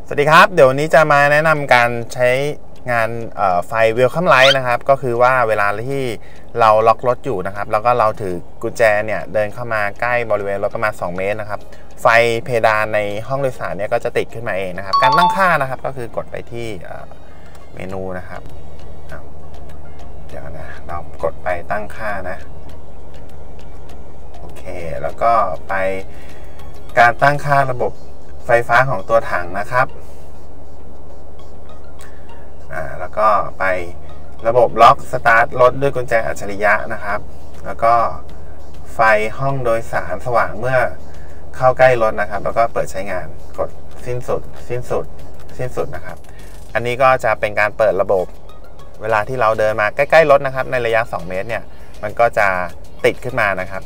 สวัสดีครับเดี๋ยววันนี้จะมาแนะนำการใช้งานไฟ Welcome Light นะครับก็คือว่าเวลาที่เราล็อกรถอยู่นะครับแล้วก็เราถือกุญแจเนี่ยเดินเข้ามาใกล้บริเวณรถประมาณ2 เมตรนะครับไฟเพดานในห้องโดยสารเนี่ยก็จะติดขึ้นมาเองนะครับการตั้งค่านะครับก็คือกดไปที่เมนูนะครับเดี๋ยวนะเรากดไปตั้งค่านะโอเคแล้วก็ไปการตั้งค่าระบบไฟฟ้าของตัวถังนะครับแล้วก็ไประบบล็อกสตาร์ทรถด้วยกุญแจอัจฉริยะนะครับแล้วก็ไฟห้องโดยสารสว่างเมื่อเข้าใกล้รถนะครับแล้วก็เปิดใช้งานกดสิ้นสุดนะครับอันนี้ก็จะเป็นการเปิดระบบเวลาที่เราเดินมาใกล้ๆรถนะครับในระยะ2 เมตรเนี่ยมันก็จะติดขึ้นมานะครับ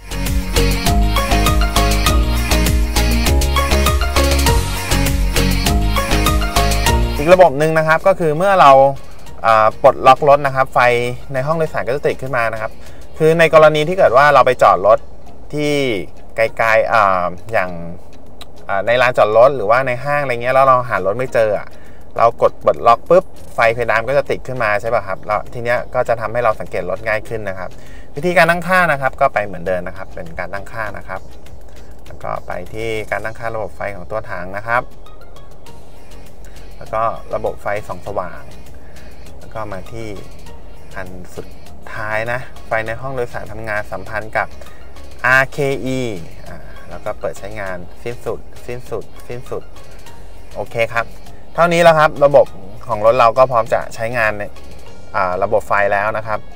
อีกระบบหนึ่งนะครับก็คือเมื่อเราปลดล็อกรถนะครับไฟในห้องโดยสารก็จะติดขึ้นมานะครับคือในกรณีที่เกิดว่าเราไปจอดรถที่ไกลๆอย่างในลานจอดรถหรือว่าในห้างอะไรเงี้ยแล้วเราหารถไม่เจอเรากดปลดล็อกปุ๊บไฟเพดานก็จะติดขึ้นมาใช่ป่ะครับแล้วทีเนี้ยก็จะทำให้เราสังเกตรถง่ายขึ้นนะครับวิธีการตั้งค่านะครับก็ไปเหมือนเดิมนะครับเป็นการตั้งค่านะครับแล้วก็ไปที่การตั้งค่าระบบไฟของตัวถังนะครับแล้วก็ระบบไฟส่องสว่างแล้วก็มาที่อันสุดท้ายนะไฟในห้องโดยสารทำงานสัมพันธ์กับ RKE แล้วก็เปิดใช้งานสิ้นสุดโอเคครับเท่านี้แล้วครับระบบของรถเราก็พร้อมจะใช้งานในระบบไฟแล้วนะครับ